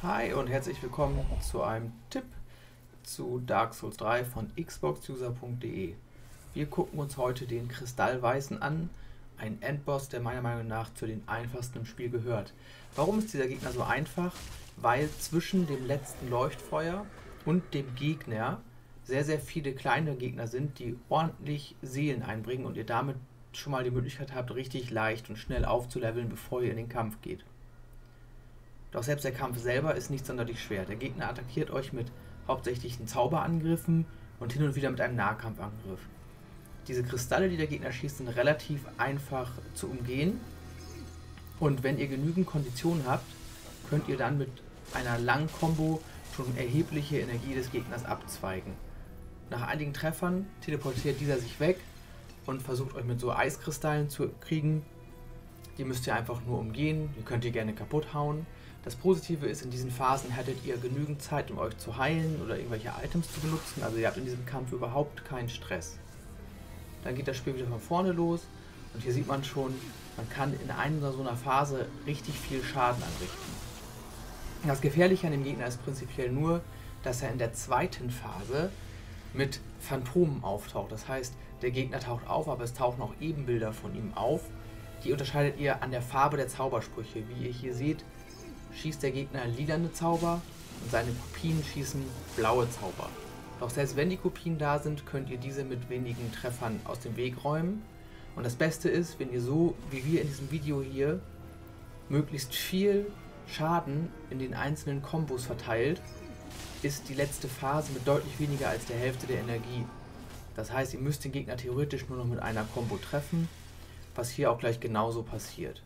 Hi und herzlich willkommen zu einem Tipp zu Dark Souls 3 von xboxuser.de. Wir gucken uns heute den Kristallweißen an, ein Endboss, der meiner Meinung nach zu den einfachsten im Spiel gehört. Warum ist dieser Gegner so einfach? Weil zwischen dem letzten Leuchtfeuer und dem Gegner sehr viele kleine Gegner sind, die ordentlich Seelen einbringen und ihr damit schon mal die Möglichkeit habt, richtig leicht und schnell aufzuleveln, bevor ihr in den Kampf geht. Doch selbst der Kampf selber ist nicht sonderlich schwer. Der Gegner attackiert euch mit hauptsächlichen Zauberangriffen und hin und wieder mit einem Nahkampfangriff. Diese Kristalle, die der Gegner schießt, sind relativ einfach zu umgehen. Und wenn ihr genügend Konditionen habt, könnt ihr dann mit einer langen Combo schon erhebliche Energie des Gegners abzweigen. Nach einigen Treffern teleportiert dieser sich weg und versucht euch mit so Eiskristallen zu kriegen. Die müsst ihr einfach nur umgehen, die könnt ihr gerne kaputt hauen. Das Positive ist, in diesen Phasen hättet ihr genügend Zeit, um euch zu heilen oder irgendwelche Items zu benutzen. Also ihr habt in diesem Kampf überhaupt keinen Stress. Dann geht das Spiel wieder von vorne los und hier sieht man schon, man kann in einer so einer Phase richtig viel Schaden anrichten. Das Gefährliche an dem Gegner ist prinzipiell nur, dass er in der zweiten Phase mit Phantomen auftaucht. Das heißt, der Gegner taucht auf, aber es tauchen auch Ebenbilder von ihm auf. Die unterscheidet ihr an der Farbe der Zaubersprüche. Wie ihr hier seht, schießt der Gegner lilane Zauber und seine Kopien schießen blaue Zauber. Doch selbst wenn die Kopien da sind, könnt ihr diese mit wenigen Treffern aus dem Weg räumen. Und das Beste ist, wenn ihr so wie wir in diesem Video hier möglichst viel Schaden in den einzelnen Kombos verteilt, ist die letzte Phase mit deutlich weniger als der Hälfte der Energie. Das heißt, ihr müsst den Gegner theoretisch nur noch mit einer Combo treffen, was hier auch gleich genauso passiert.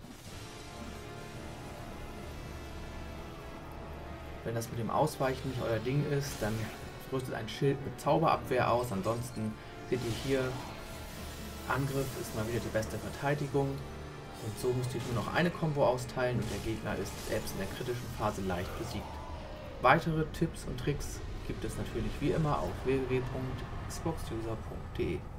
Wenn das mit dem Ausweichen nicht euer Ding ist, dann rüstet ein Schild mit Zauberabwehr aus. Ansonsten seht ihr hier, Angriff ist mal wieder die beste Verteidigung. Und so müsst ihr nur noch eine Combo austeilen und der Gegner ist selbst in der kritischen Phase leicht besiegt. Weitere Tipps und Tricks gibt es natürlich wie immer auf www.xboxuser.de.